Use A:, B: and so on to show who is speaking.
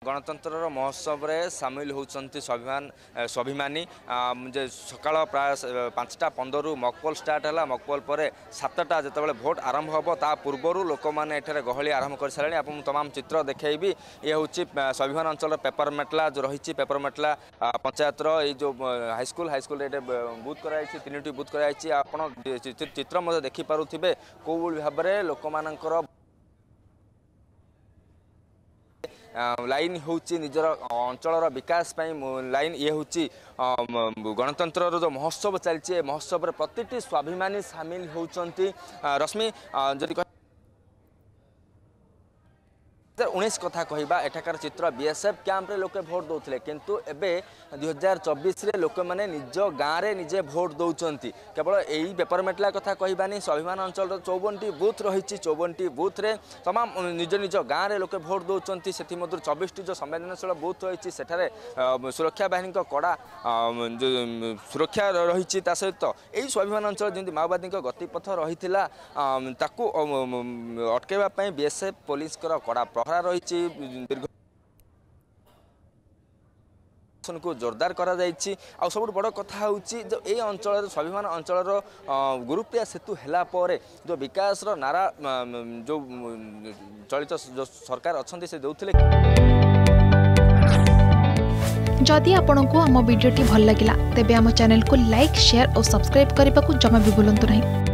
A: गणतंत्र महोत्सव रे सामिल होती स्वाभिमानी सकाल प्राय 5:15 मकपोल स्टार्ट है। मकपोल पर 7टा जो भोट आरंभ हम ता पूर्वर लोक मैंने गहली आरंभ कर सारे। आप तमाम चित्र देखी ये हूँ स्वाभिमान अंचल पेपर मेटला जो रही पेपर मेटला पंचायतर जो हाईस्कल बुथ कराई 3टी बुथ कराई। आप चित्र देखिपे कौ भाव में लोक मानकर लाइन होची निजर अंचल विकास लाइन ये हूँ गणतंत्र जो महोत्सव चलती महोत्सव प्रतिटी स्वाभिमानी सामिल होती। रश्मि जदि 2019 कथा कहवा एठाकार चित्र बीएसएफ कैंप रे लोके भोट दौले किंतु एबे 2024 रे लोक मैंने निज गाँव में निजे भोट दौरान। केवल यही पेपर मेटला कथा कहबानी स्वाभिमान अंचल 54टी बूथ रही 54टी बूथ रे तमाम निज निज गाँव में लोके भोट दौरान। से 24टी जो संवेदनशील बूथ रही सेठारे सुरक्षा बाहिनी कड़ा सुरक्षा रही सहित यही स्वाभिमान अंचल जमी माओवादी गतिपथ रही अटकैवाई बीएसएफ पुलिस कड़ा प्रहरा रही दीर्घ को जोरदार करा सब बड़ कथा हूँ जो ये अंचल स्वाभिमान अंचल गुरुप्रिया सेतु है जो विकास नारा जो चलित जो सरकार अच्छा से दौले।
B: जदि आपंक आम भिडी भल लगा तेब आम चैनल को लाइक शेयर और सब्सक्राइब करने को जमा भी भूलु नहीं।